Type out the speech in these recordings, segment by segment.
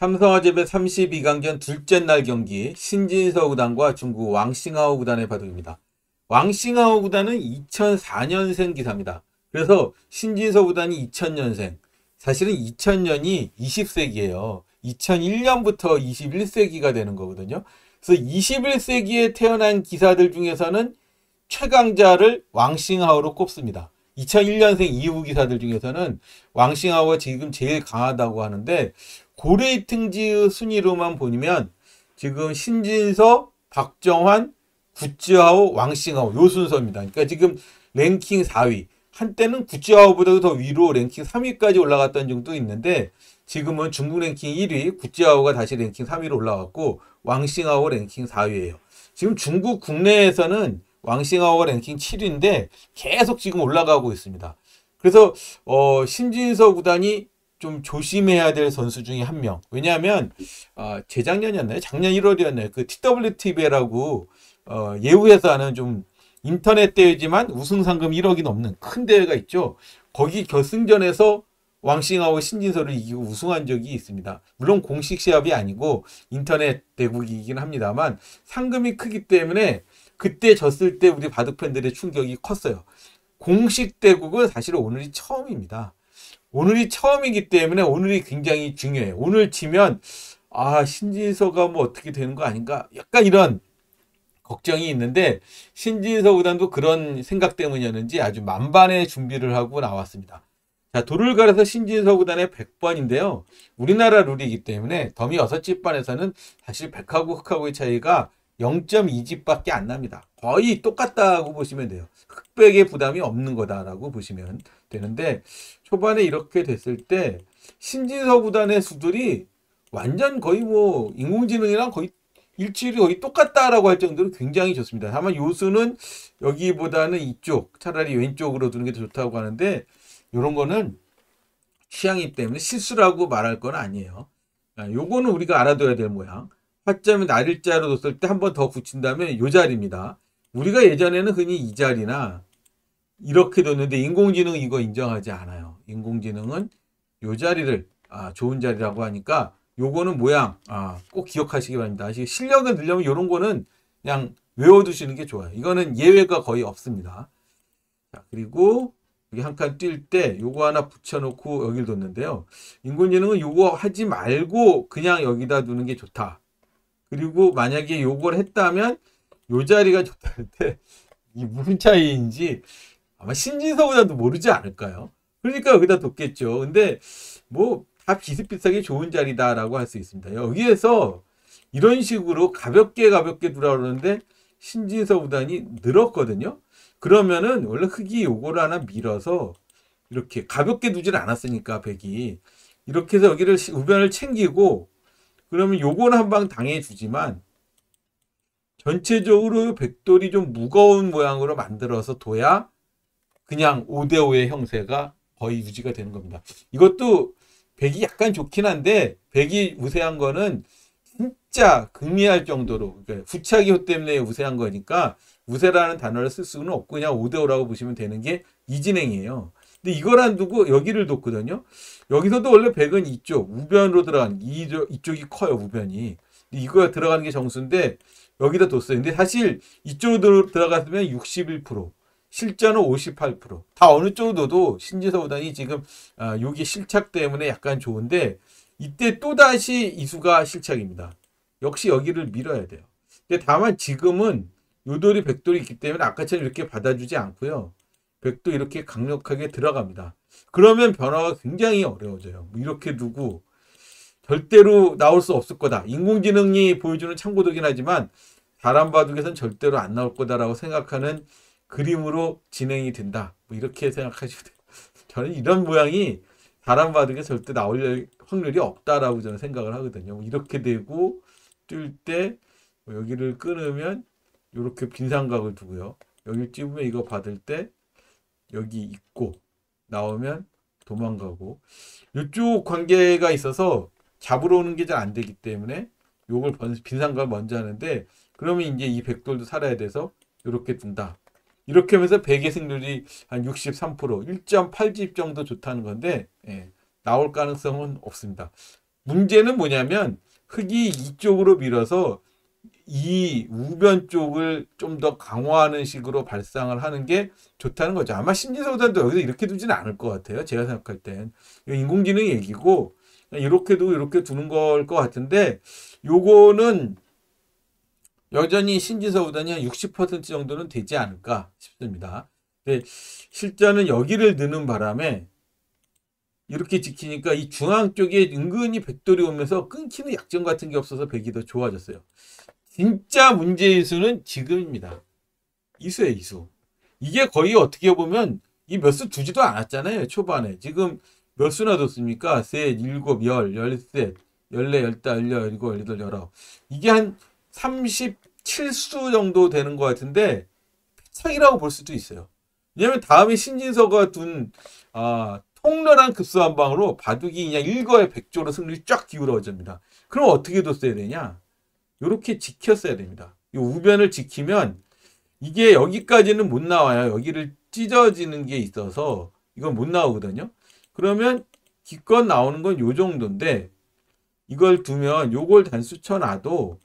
삼성화재배 32강전 둘째 날 경기 신진서 구단과 중국 왕싱하오 구단의 바둑입니다. 왕싱하오 구단은 2004년생 기사입니다. 그래서 신진서 구단이 2000년생. 사실은 2000년이 20세기예요. 2001년부터 21세기가 되는 거거든요. 그래서 21세기에 태어난 기사들 중에서는 최강자를 왕싱하오로 꼽습니다. 2001년생 이후 기사들 중에서는 왕싱하오가 지금 제일 강하다고 하는데, 고레이팅지 순위로만 보면 지금 신진서, 박정환, 구찌하오, 왕싱하오 요 순서입니다. 그러니까 지금 랭킹 4위. 한때는 구찌하오보다도 더 위로 랭킹 3위까지 올라갔던 적도 있는데, 지금은 중국 랭킹 1위, 구찌하오가 다시 랭킹 3위로 올라갔고 왕싱하오 랭킹 4위예요. 지금 중국 국내에서는 왕싱하오가 랭킹 7위인데 계속 지금 올라가고 있습니다. 그래서 신진서 구단이 좀 조심해야 될 선수 중에 한 명. 왜냐하면 재작년이었나요? 작년 1월이었나요? 그 TWTV라고 예우에서 하는 좀 인터넷 대회지만 우승 상금 1억이 넘는 큰 대회가 있죠. 거기 결승전에서 왕싱하오 신진서를 이기고 우승한 적이 있습니다. 물론 공식 시합이 아니고 인터넷 대국이긴 합니다만 상금이 크기 때문에 그때 졌을 때 우리 바둑팬들의 충격이 컸어요. 공식 대국은 사실 오늘이 처음입니다. 오늘이 처음이기 때문에 오늘이 굉장히 중요해요. 오늘 지면 신진서가 뭐 어떻게 되는 거 아닌가? 약간 이런 걱정이 있는데, 신진서 구단도 그런 생각 때문이었는지 아주 만반의 준비를 하고 나왔습니다. 자, 돌을 가려서 신진서 구단의 100번인데요. 우리나라 룰이기 때문에 더미 6집반에서는 사실 100하고 흑하고의 차이가 0.2집밖에 안 납니다. 거의 똑같다고 보시면 돼요. 흑백의 부담이 없는 거다라고 보시면 되는데, 초반에 이렇게 됐을 때 신진서 구단의 수들이 완전 거의 뭐 인공지능이랑 거의 일치율이 거의 똑같다라고 할 정도로 굉장히 좋습니다. 다만 요수는 여기보다는 이쪽, 차라리 왼쪽으로 두는 게 더 좋다고 하는데, 이런 거는 취향이기 때문에 실수라고 말할 건 아니에요. 요거는 우리가 알아둬야 될 모양. 화점을 날일자로 뒀을 때 한 번 더 붙인다면 요 자리입니다. 우리가 예전에는 흔히 이 자리나 이렇게 뒀는데 인공지능은 이거 인정하지 않아요. 인공지능은 요 자리를 좋은 자리라고 하니까 요거는 모양 꼭 기억하시기 바랍니다. 실력을 늘려면 이런 거는 그냥 외워두시는 게 좋아요. 이거는 예외가 거의 없습니다. 자, 그리고 여기 한 칸 뛸 때 요거 하나 붙여놓고 여기를 뒀는데요. 인공지능은 요거 하지 말고 그냥 여기다 두는 게 좋다. 그리고 만약에 요걸 했다면 요 자리가 좋다 할 때 이 무슨 차이인지 아마 신진서보다도 모르지 않을까요? 그러니까 여기다 뒀겠죠. 근데 뭐 다 비슷비슷하게 좋은 자리다라고 할 수 있습니다. 여기에서 이런 식으로 가볍게 두라고 그러는데 신진서 구단이 늘었거든요. 그러면은 원래 흑이 요거를 하나 밀어서 이렇게 가볍게 두질 않았으니까 백이 이렇게 해서 여기를 우변을 챙기고, 그러면 요거는 한 방 당해주지만 전체적으로 백돌이 좀 무거운 모양으로 만들어서 둬야 그냥 5대5의 형세가 거의 유지가 되는 겁니다. 이것도 백이 약간 좋긴 한데, 백이 우세한 거는 진짜 극미할 정도로, 그러니까 후차기호 때문에 우세한 거니까 우세라는 단어를 쓸 수는 없고 그냥 5대5라고 보시면 되는 게 이진행이에요. 근데 이걸 안 두고 여기를 뒀거든요. 여기서도 원래 백은 이쪽 우변으로 들어간 이쪽이 커요. 우변이. 이거 들어가는 게 정수인데 여기다 뒀어요. 근데 사실 이쪽으로 들어갔으면 61%, 실전은 58%. 다 어느 쪽으로 둬도 신진서 구단이 지금 여기 실착 때문에 약간 좋은데, 이때 또다시 이수가 실착입니다. 역시 여기를 밀어야 돼요. 근데 다만 지금은 요돌이 백돌이 있기 때문에 아까처럼 이렇게 받아주지 않고요. 백도 이렇게 강력하게 들어갑니다. 그러면 변화가 굉장히 어려워져요. 이렇게 두고 절대로 나올 수 없을 거다. 인공지능이 보여주는 참고도긴 하지만 사람 바둑에서는 절대로 안 나올 거다라고 생각하는 그림으로 진행이 된다. 뭐 이렇게 생각하시면 돼요. 저는 이런 모양이 사람 바둑에 절대 나올 확률이 없다라고 저는 생각을 하거든요. 이렇게 되고 뛸 때 여기를 끊으면 이렇게 빈삼각을 두고요. 여기 찝으면 이거 받을 때 여기 있고 나오면 도망가고, 이쪽 관계가 있어서 잡으러 오는 게 잘 안 되기 때문에 요걸 빈삼각을 먼저 하는데, 그러면 이제 이 백돌도 살아야 돼서 이렇게 둔다. 이렇게 하면서 백의 승률이 한 63%, 1.8집 정도 좋다는 건데 나올 가능성은 없습니다. 문제는 뭐냐면 흑이 이쪽으로 밀어서 이 우변 쪽을 좀 더 강화하는 식으로 발상을 하는 게 좋다는 거죠. 아마 신진서구단도 여기서 이렇게 두지는 않을 것 같아요. 제가 생각할 땐. 이거 인공지능 얘기고 이렇게 두고 이렇게 두는 걸 것 같은데 요거는 여전히 신진서구단이 한 60% 정도는 되지 않을까 싶습니다. 근데 실전은 여기를 넣는 바람에 이렇게 지키니까 이 중앙 쪽에 은근히 백돌이 오면서 끊기는 약점 같은 게 없어서 백이 더 좋아졌어요. 진짜 문제의 수는 지금입니다. 이수예요, 이수. 이게 거의 어떻게 보면 이 몇 수 두지도 않았잖아요, 초반에. 지금 몇 수나 뒀습니까? 셋, 일곱, 열, 열셋, 열네, 열다, 열일곱, 열여덟, 열아홉. 이게 한 37수 정도 되는 것 같은데 차이라고 볼 수도 있어요. 왜냐면 다음에 신진서가 둔 통렬한 급수 한 방으로 바둑이 그냥 일거에 백조로 승률이 쫙 기울어집니다. 그럼 어떻게 뒀어야 되냐? 이렇게 지켰어야 됩니다. 이 우변을 지키면 이게 여기까지는 못 나와요. 여기를 찢어지는 게 있어서 이건 못 나오거든요. 그러면 기껏 나오는 건 요 정도인데 이걸 두면 요걸 단수 쳐놔도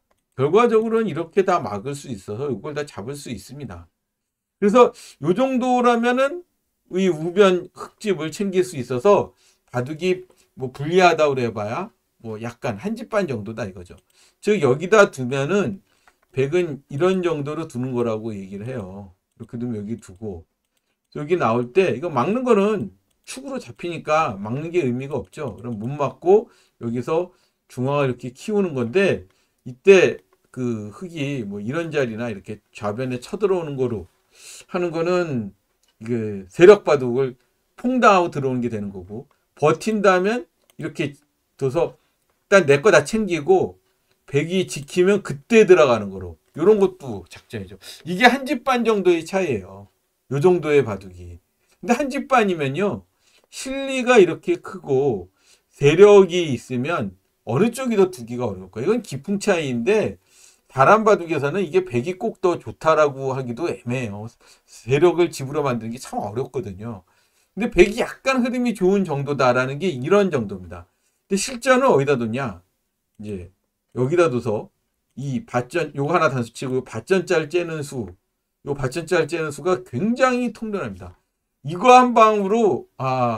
결과적으로는 이렇게 다 막을 수 있어서 이걸 다 잡을 수 있습니다. 그래서 요 정도라면은 이 우변 흙집을 챙길 수 있어서 바둑이 뭐 불리하다고 그래봐야 뭐 약간 한 집 반 정도다 이거죠. 즉 여기다 두면은 백은 이런 정도로 두는 거라고 얘기를 해요. 이렇게 두면 여기 두고 여기 나올 때 이거 막는 거는 축으로 잡히니까 막는 게 의미가 없죠. 그럼 못 막고 여기서 중앙을 이렇게 키우는 건데 이때 그 흙이 뭐 이런 자리나 이렇게 좌변에 쳐들어오는 거로 하는 거는 그 세력 바둑을 퐁당하고 들어오는 게 되는 거고 버틴다면 이렇게 둬서 일단 내 거 다 챙기고 백이 지키면 그때 들어가는 거로 이런 것도 작전이죠. 이게 한 집 반 정도의 차이예요. 요 정도의 바둑이. 근데 한 집 반이면요 실리가 이렇게 크고 세력이 있으면 어느 쪽이 더 두기가 어려울 거예요. 이건 깊은 차이인데 다란 바둑에서는 이게 백이 꼭 더 좋다라고 하기도 애매해요. 세력을 집으로 만드는 게 참 어렵거든요. 근데 백이 약간 흐름이 좋은 정도다라는 게 이런 정도입니다. 근데 실전은 어디다 뒀냐? 이제 여기다 둬서 이 밭전 요거 하나 단수치고 밭전짤 째는 수, 요 밭전짤 째는 수가 굉장히 통렬합니다. 이거 한 방으로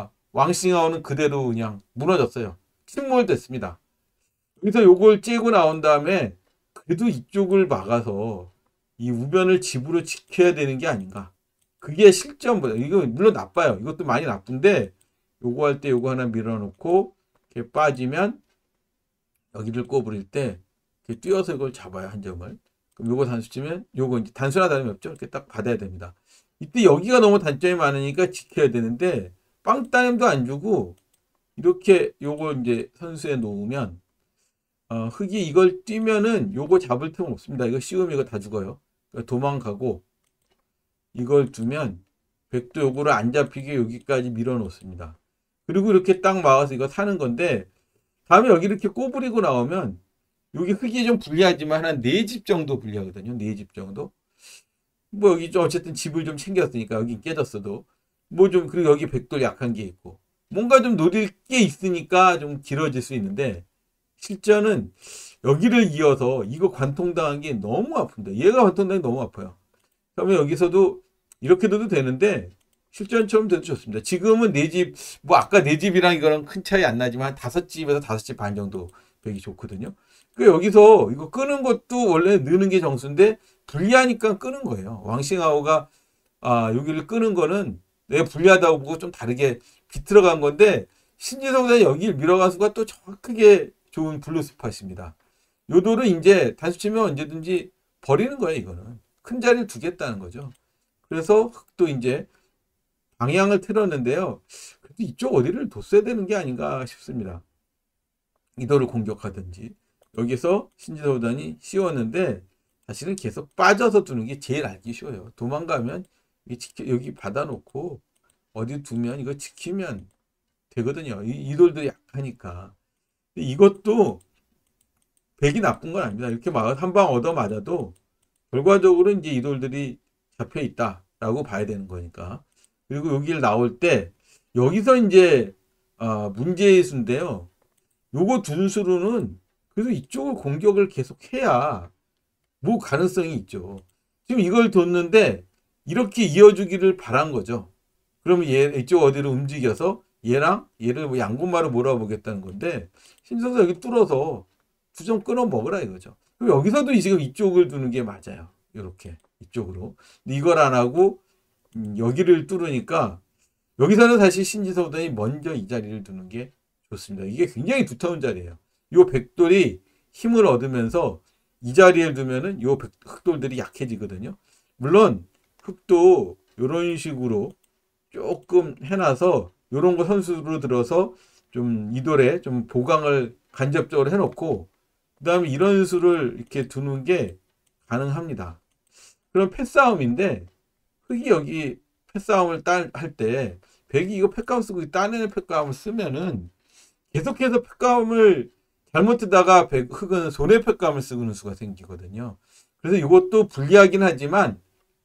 왕싱아웃은 그대로 그냥 무너졌어요. 침몰됐습니다. 그래서 요걸 째고 나온 다음에 그래도 이쪽을 막아서 이 우변을 집으로 지켜야 되는 게 아닌가. 그게 실전보다 이거 물론 나빠요. 이것도 많이 나쁜데 요거 할 때 요거 하나 밀어놓고 이렇게 빠지면 여기를 꼬부릴 때 이렇게 뛰어서 이걸 잡아요. 한 점을. 그럼 요거 단수 치면 요거 이제 단수나 다름이 없죠. 이렇게 딱 받아야 됩니다. 이때 여기가 너무 단점이 많으니까 지켜야 되는데 빵 따님도 안 주고 이렇게 요거 이제 선수에 놓으면 흑이 이걸 뛰면은 요거 잡을 틈 없습니다. 이거 씌우면 이거 다 죽어요. 그러니까 도망가고 이걸 두면 백도 요거를 안 잡히게 여기까지 밀어 놓습니다. 그리고 이렇게 딱 막아서 이거 사는 건데 다음에 여기 이렇게 꼬부리고 나오면 여기 흙이 좀 불리하지만 한 4집 정도 불리하거든요. 4집 정도. 뭐 여기 좀 어쨌든 집을 좀 챙겼으니까 여기 깨졌어도 뭐 좀 그리고 여기 백돌 약한 게 있고 뭔가 좀 노릴 게 있으니까 좀 길어질 수 있는데 실전은 여기를 이어서 이거 관통당한 게 너무 아픕니다. 얘가 관통당한 게 너무 아파요. 그러면 여기서도 이렇게 둬도 되는데 실전처럼 돼도 좋습니다. 지금은 4집 뭐 아까 4집이랑 이거랑 큰 차이 안 나지만 5집에서 5집 반 정도 백이 좋거든요. 그 여기서 이거 끄는 것도 원래 느는 게 정수인데 불리하니까 끄는 거예요. 왕싱아오가 여기를 끄는 거는 내가 불리하다고 보고 좀 다르게 비틀어간 건데 신진서보다 여기를 밀어간 수가 또 정확하게 좋은 블루 스팟입니다. 요 돌은 이제 단수 치면 언제든지 버리는 거예요. 이거는 큰 자리를 두겠다는 거죠. 그래서 흑도 이제 방향을 틀었는데요. 그래도 이쪽 어디를 뒀어야 되는 게 아닌가 싶습니다. 이 돌을 공격하든지 여기서 신진서구단이 씌웠는데 사실은 계속 빠져서 두는 게 제일 알기 쉬워요. 도망가면 여기 받아놓고 어디 두면 이거 지키면 되거든요. 이 돌도 약하니까. 이것도 백이 나쁜 건 아닙니다. 이렇게 한 방 얻어 맞아도 결과적으로 이제 이 돌들이 잡혀 있다라고 봐야 되는 거니까. 그리고 여기를 나올 때 여기서 이제 문제의 수인데요. 요거 둔수로는 그래도 이쪽을 공격을 계속 해야 뭐 가능성이 있죠. 지금 이걸 뒀는데 이렇게 이어주기를 바란 거죠. 그러면 얘 이쪽 어디로 움직여서 얘랑 얘를 뭐 양분마로 몰아보겠다는 건데 신선수 여기 뚫어서 2점 끊어 먹으라 이거죠. 그럼 여기서도 지금 이쪽을 두는 게 맞아요. 이렇게 이쪽으로. 근데 이걸 안 하고 여기를 뚫으니까 여기서는 사실 신지서구단이 먼저 이 자리를 두는 게 좋습니다. 이게 굉장히 두터운 자리예요. 요 백돌이 힘을 얻으면서 이 자리에 두면은 요 흑돌들이 약해지거든요. 물론 흑도 이런 식으로 조금 해놔서 요런 거 선수로 들어서 좀 이돌에 좀 보강을 간접적으로 해놓고 그 다음에 이런 수를 이렇게 두는 게 가능합니다. 그럼 패싸움인데 흑이 여기 패싸움을 할 때 백이 이거 패싸움 쓰고 따내는 패싸움을 쓰면은 계속해서 패싸움을 잘못 뜨다가 흑은 손해 패싸움을 쓰는 수가 생기거든요. 그래서 이것도 불리하긴 하지만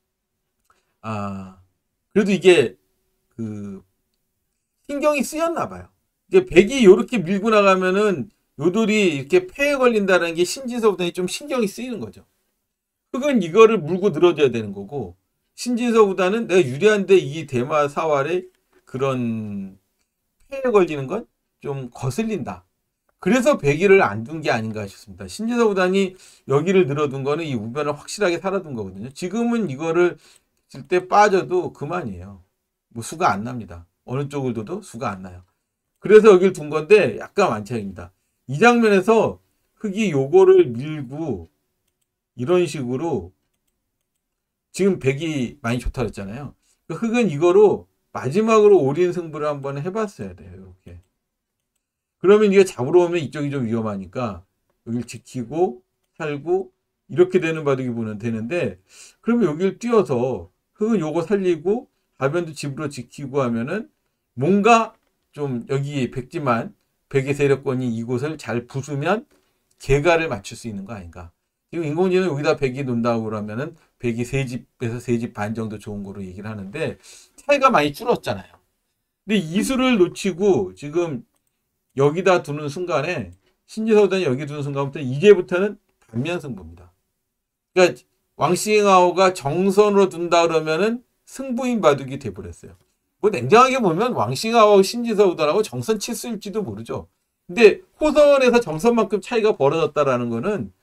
그래도 이게 그 신경이 쓰였나 봐요. 이게 백이 이렇게 밀고 나가면은 요돌이 이렇게 폐에 걸린다는 게 신진서구단이 좀 신경이 쓰이는 거죠. 흑은 이거를 물고 늘어져야 되는 거고 신진서구단은 내가 유리한데 이 대마 사활의 그런 폐에 걸리는 건 좀 거슬린다. 그래서 백이를 안 둔 게 아닌가 싶습니다. 신진서구단이 여기를 늘어둔 거는 이 우변을 확실하게 살아둔 거거든요. 지금은 이거를 질 때 빠져도 그만이에요. 뭐 수가 안 납니다. 어느 쪽을 둬도 수가 안 나요. 그래서 여기를 둔 건데 약간 완차입니다. 이 장면에서 흑이 요거를 밀고 이런 식으로 지금 백이 많이 좋다 그랬잖아요. 흑은 이거로 마지막으로 올인 승부를 한번 해봤어야 돼요. 이렇게. 그러면 이게 잡으러 오면 이쪽이 좀 위험하니까 여기를 지키고 살고 이렇게 되는 바둑이 보면 되는데 그러면 여기를 띄워서 흑은 요거 살리고 가변도 집으로 지키고 하면은 뭔가 좀 여기 백지만 백의 세력권이 이곳을 잘 부수면 개가를 맞출 수 있는 거 아닌가. 지금 인공지능 여기다 백이 논다고 그러면은 백이 3집에서 3집 반 정도 좋은 거로 얘기를 하는데 차이가 많이 줄었잖아요. 근데 이 수를 놓치고 지금 여기다 두는 순간에 신지서구단이 여기 두는 순간부터 이제부터는 반면 승부입니다. 그러니까 왕싱아오가 정선으로 둔다 그러면은 승부인 바둑이 돼버렸어요. 뭐 냉정하게 보면 왕싱아오 신지서구단하고 정선 치수일지도 모르죠. 근데 호선에서 정선만큼 차이가 벌어졌다라는 거는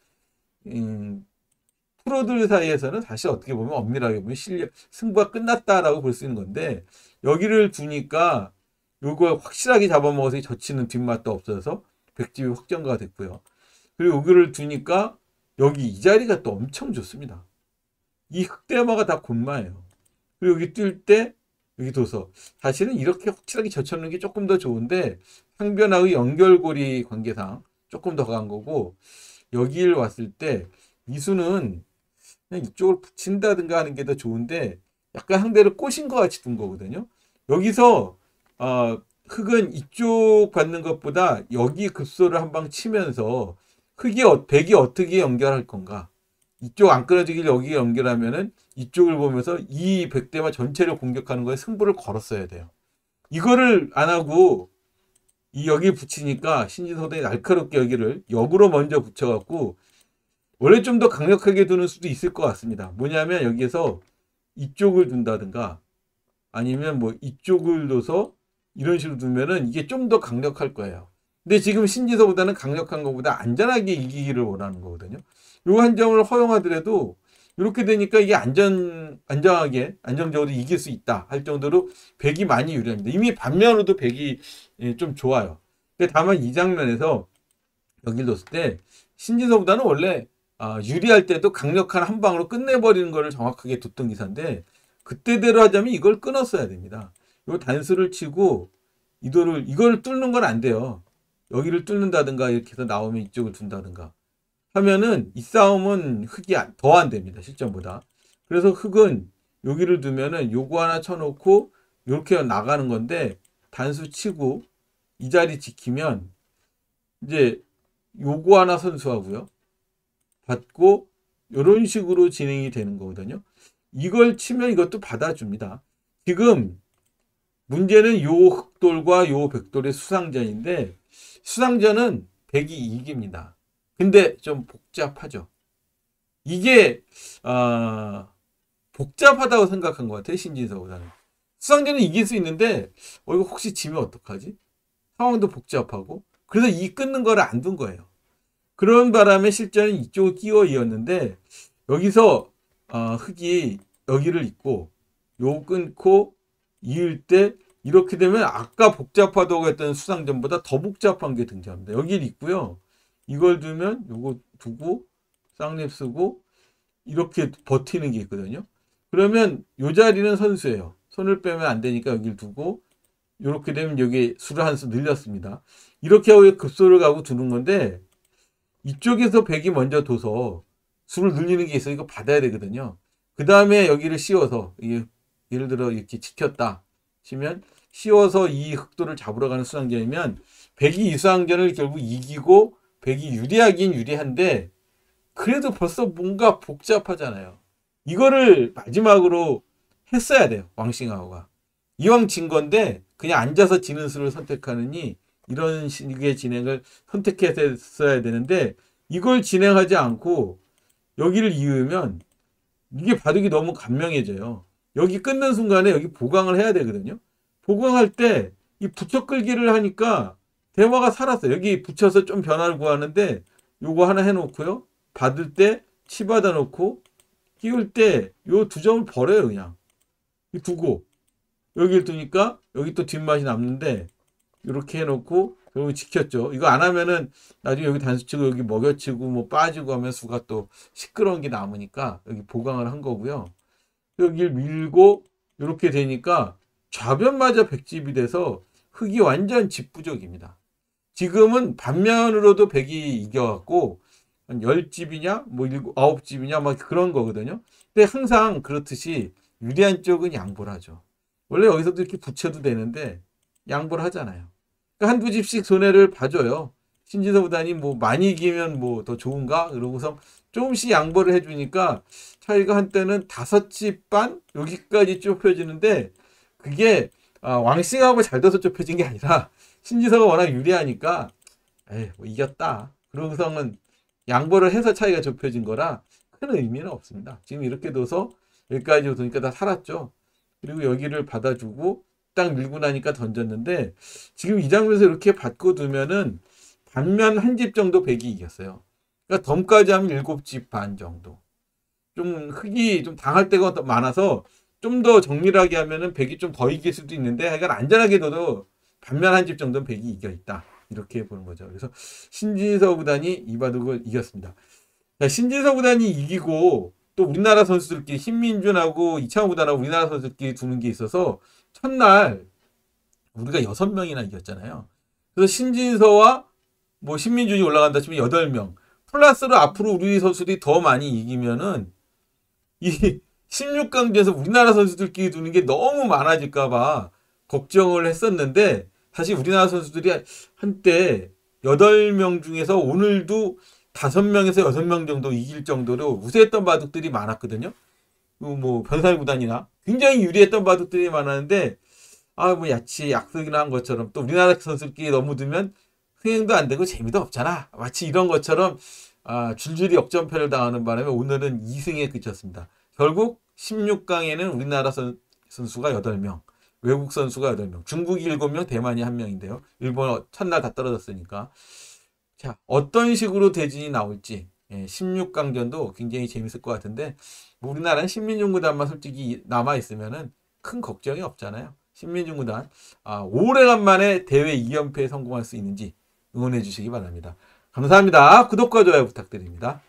프로들 사이에서는 사실 어떻게 보면 엄밀하게 보면 승부가 끝났다라고 볼 수 있는 건데 여기를 두니까 요걸 확실하게 잡아먹어서 젖히는 뒷맛도 없어서 백집이 확정가 됐고요. 그리고 여기를 두니까 여기 이 자리가 또 엄청 좋습니다. 이 흑대마가 다 곤마예요. 그리고 여기 뛸 때 여기 둬서 사실은 이렇게 확실하게 젖혀놓는 게 조금 더 좋은데 상변하의 연결고리 관계상 조금 더 강한 거고 여기를 왔을 때 이수는 그냥 이쪽을 붙인다든가 하는 게 더 좋은데 약간 상대를 꼬신 것 같이 둔 거거든요. 여기서 흑은 이쪽 받는 것보다 여기 급소를 한 방 치면서 백이 어떻게 연결할 건가. 이쪽 안 끊어지길 여기 연결하면은 이쪽을 보면서 이 백대마 전체를 공격하는 거에 승부를 걸었어야 돼요. 이거를 안 하고 여기 붙이니까 신진서구단이 날카롭게 여기를 역으로 먼저 붙여갖고 원래 좀 더 강력하게 두는 수도 있을 것 같습니다. 뭐냐면 여기에서 이쪽을 둔다든가 아니면 뭐 이쪽을 둬서 이런 식으로 두면은 이게 좀 더 강력할 거예요. 근데 지금 신지서보다는 강력한 것보다 안전하게 이기기를 원하는 거거든요. 요 한 점을 허용하더라도 이렇게 되니까 이게 안정하게 안정적으로 이길 수 있다 할 정도로 백이 많이 유리합니다. 이미 반면으로도 백이 좀 좋아요. 근데 다만 이 장면에서 여기를 뒀을 때 신지서보다는 원래 유리할 때도 강력한 한 방으로 끝내버리는 거를 정확하게 뒀던 기사인데 그때대로 하자면 이걸 끊었어야 됩니다. 요 단수를 치고 이걸 뚫는 건 안 돼요. 여기를 뚫는다든가 이렇게 해서 나오면 이쪽을 둔다든가 하면은 이 싸움은 흑이 더 안 됩니다. 실전보다. 그래서 흑은 여기를 두면은 요거 하나 쳐놓고 이렇게 나가는 건데 단수 치고 이 자리 지키면 이제 요거 하나 선수하고요. 받고 이런 식으로 진행이 되는 거거든요. 이걸 치면 이것도 받아줍니다. 지금 문제는 요 흑돌과 요 백돌의 수상전인데 수상전은 백이 이깁니다. 근데 좀 복잡하죠. 이게 복잡하다고 생각한 것 같아요. 신진서보다는. 수상전은 이길 수 있는데 이거 혹시 지면 어떡하지? 상황도 복잡하고. 그래서 이 끊는 거를 안 둔 거예요. 그런 바람에 실전은 이쪽을 끼워 이었는데 여기서 흑이 여기를 잇고 요 끊고 이을 때 이렇게 되면 아까 복잡하다고 했던 수상전보다 더 복잡한 게 등장합니다. 여기를 잇고요. 이걸 두면 요거 두고 쌍립 쓰고 이렇게 버티는 게 있거든요. 그러면 요 자리는 선수예요. 손을 빼면 안 되니까 여기를 두고 이렇게 되면 여기 수를 한 수 늘렸습니다. 이렇게 하고 급소를 가고 두는 건데 이쪽에서 백이 먼저 둬서 수를 늘리는 게 있어. 이거 받아야 되거든요. 그 다음에 여기를 씌워서 예를 들어 이렇게 지켰다 치면 씌워서 이 흑도를 잡으러 가는 수상전이면 백이 이 수상전을 결국 이기고 백이 유리하긴 유리한데 그래도 벌써 뭔가 복잡하잖아요. 이거를 마지막으로 했어야 돼요. 왕싱하오가. 이왕 진 건데 그냥 앉아서 지는 수를 선택하느니 이런 식의 진행을 선택했어야 되는데 이걸 진행하지 않고 여기를 이으면 이게 바둑이 너무 간명해져요. 여기 끊는 순간에 여기 보강을 해야 되거든요. 보강할 때 이 붙여 끌기를 하니까 대화가 살았어요. 여기 붙여서 좀 변화를 구하는데 요거 하나 해놓고요. 받을 때 치받아 놓고 끼울 때 요 두 점을 버려요. 그냥 두고 여기를 두니까 여기 또 뒷맛이 남는데 이렇게 해놓고 여기 지켰죠. 이거 안 하면은 나중에 여기 단수 치고 여기 먹여치고 뭐 빠지고 하면 수가 또 시끄러운 게 남으니까 여기 보강을 한 거고요. 여기를 밀고 이렇게 되니까 좌변마저 백집이 돼서 흑이 완전 집부족입니다. 지금은 반면으로도 백이 이겨갖고 한 10집이냐 뭐 9집이냐 막 그런 거거든요. 근데 항상 그렇듯이 유리한 쪽은 양보를 하죠. 원래 여기서도 이렇게 붙여도 되는데 양보를 하잖아요. 그러니까 한두 집씩 손해를 봐줘요. 신진서 구단이 뭐 많이 이기면 뭐 더 좋은가? 그러고서 조금씩 양보를 해주니까 차이가 한때는 5집 반? 여기까지 좁혀지는데 그게 왕싱하고 잘 둬서 좁혀진 게 아니라 신진서가 워낙 유리하니까 에이 뭐 이겼다. 그러고서는 양보를 해서 차이가 좁혀진 거라 큰 의미는 없습니다. 지금 이렇게 둬서 여기까지 두니까 다 살았죠. 그리고 여기를 받아주고 딱 밀고 나니까 던졌는데 지금 이 장면에서 이렇게 받고 두면은 반면 한 집 정도 백이 이겼어요. 그러니까 덤까지 하면 7집 반 정도. 좀 흑이 좀 당할 때가 많아서 좀 더 정밀하게 하면은 백이 좀 더 이길 수도 있는데 하여간 안전하게 둬도 반면 한 집 정도는 백이 이겨 있다. 이렇게 보는 거죠. 그래서 신진서 구단이 이 바둑을 이겼습니다. 자, 신진서 구단이 이기고 또 우리나라 선수들끼리 신민준하고 이창호 구단하고 우리나라 선수들끼리 두는 게 있어서 첫날 우리가 6명이나 이겼잖아요. 그래서 신진서와 뭐 신민준이 올라간다 치면 8명. 플러스로 앞으로 우리 선수들이 더 많이 이기면은 이 16강전에서 우리나라 선수들끼리 두는 게 너무 많아질까봐 걱정을 했었는데 사실 우리나라 선수들이 한때 8명 중에서 오늘도 5명에서 6명 정도 이길 정도로 우세했던 바둑들이 많았거든요. 뭐 변살 구단이나 굉장히 유리했던 바둑들이 많았는데 뭐 야치 약속이나 한 것처럼 또 우리나라 선수들끼리 너무 두면 흥행도 안 되고 재미도 없잖아. 마치 이런 것처럼 줄줄이 역전패를 당하는 바람에 오늘은 2승에 그쳤습니다. 결국 16강에는 우리나라 선수가 8명, 외국 선수가 8명, 중국이 7명, 대만이 1명인데요. 일본 첫날 다 떨어졌으니까. 자, 어떤 식으로 대진이 나올지 16강전도 굉장히 재밌을 것 같은데 뭐 우리나라는 신민중 구단만 솔직히 남아있으면은 큰 걱정이 없잖아요. 신민중 구단 오래간만에 대회 2연패에 성공할 수 있는지 응원해 주시기 바랍니다. 감사합니다. 구독과 좋아요 부탁드립니다.